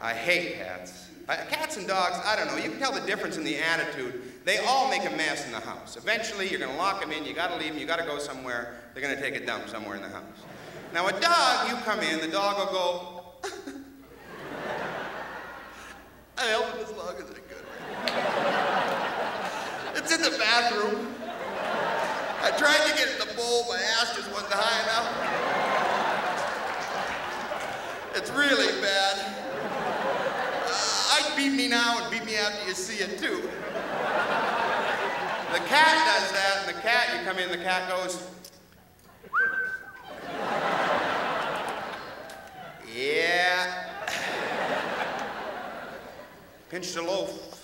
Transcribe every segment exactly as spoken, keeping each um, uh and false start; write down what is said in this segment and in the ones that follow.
I hate cats. I, cats and dogs, I don't know, you can tell the difference in the attitude. They all make a mess in the house. Eventually, you're gonna lock them in, you gotta leave them, you gotta go somewhere, they're gonna take a dump somewhere in the house. Now a dog, you come in, the dog will go, I held it as long as I could. It's in the bathroom. I tried to get it in the bowl, my ass just wasn't high enough. It's really bad. Uh, I'd beat me now and beat me after you see it too. The cat does that, and the cat, you come in, the cat goes, yeah. Pinched a loaf.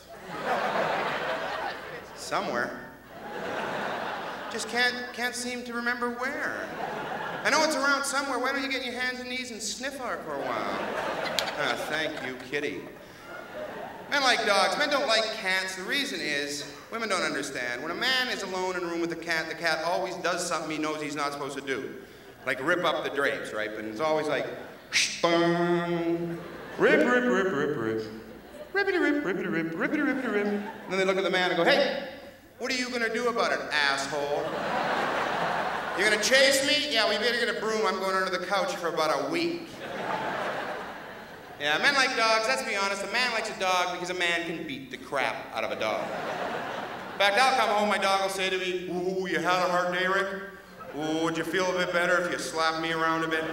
Somewhere. Just can't, can't seem to remember where. I know it's around somewhere. Why don't you get on your hands and knees and sniff on it for a while? Ah, thank you, kitty. Men like dogs. Men don't like cats. The reason is, women don't understand. When a man is alone in a room with a cat, the cat always does something he knows he's not supposed to do. Like rip up the drapes, right? But it's always like, bang, rip, rip, rip, rip, rip. Rippity rip, rippity rip, rippity rippity rip. And then they look at the man and go, hey, what are you gonna do about it, asshole? You're gonna chase me? Yeah, we better get a broom. I'm going under the couch for about a week. Yeah, men like dogs. Let's be honest. A man likes a dog because a man can beat the crap out of a dog. In fact, I'll come home, my dog will say to me, ooh, you had a hard day, Rick? Ooh, would you feel a bit better if you slapped me around a bit?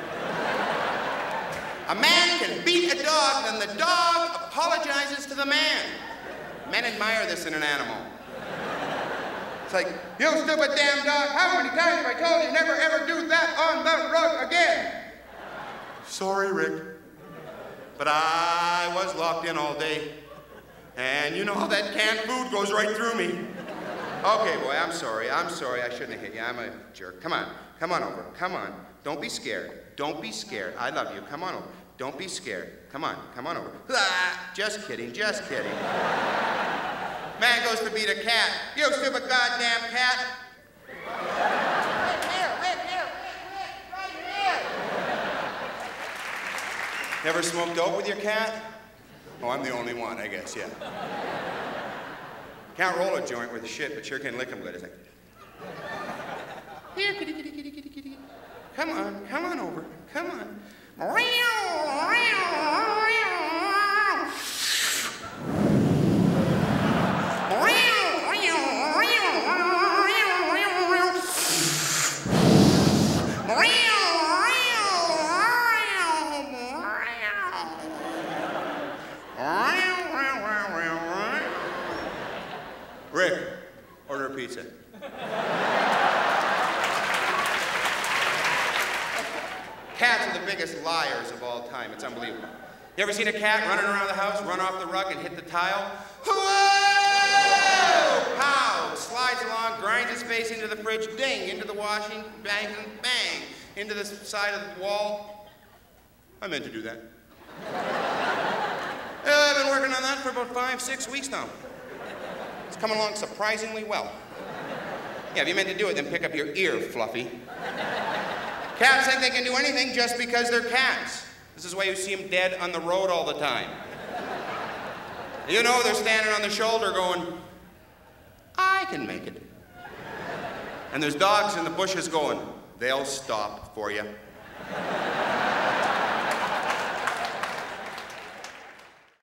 A man can beat a dog, then the dog apologizes to the man. Men admire this in an animal. It's like, you stupid damn dog, how many times have I told you never ever do that on the rug again? Sorry, Rick, but I was locked in all day, and you know how that canned food goes right through me. Okay, boy, I'm sorry, I'm sorry, I shouldn't have hit you, I'm a jerk. Come on, come on over, come on. Don't be scared, don't be scared. I love you, come on over. Don't be scared. Come on, come on over. Ah, just kidding, just kidding. Man goes to beat a cat. You stupid goddamn cat. Rick, here, Rick, here, Rick, Rick, right here. Never smoked dope with your cat? Oh, I'm the only one, I guess, yeah. Can't roll a joint with a shit, but sure can lick him good. It's like, here, kitty, kitty, kitty, kitty, kitty. Come on, come on over, come on. Rick, order a pizza. Cats are the biggest liars of all time. It's unbelievable. You ever seen a cat running around the house, run off the rug and hit the tile? Whoa! Pow! Slides along, grinds his face into the fridge, ding, into the washing, bang, bang, into the side of the wall. I meant to do that. Yeah, I've been working on that for about five, six weeks now. It's coming along surprisingly well. Yeah, if you meant to do it, then pick up your ear, Fluffy. Cats think they can do anything just because they're cats. This is why you see them dead on the road all the time. You know they're standing on the shoulder going, I can make it. And there's dogs in the bushes going, they'll stop for you.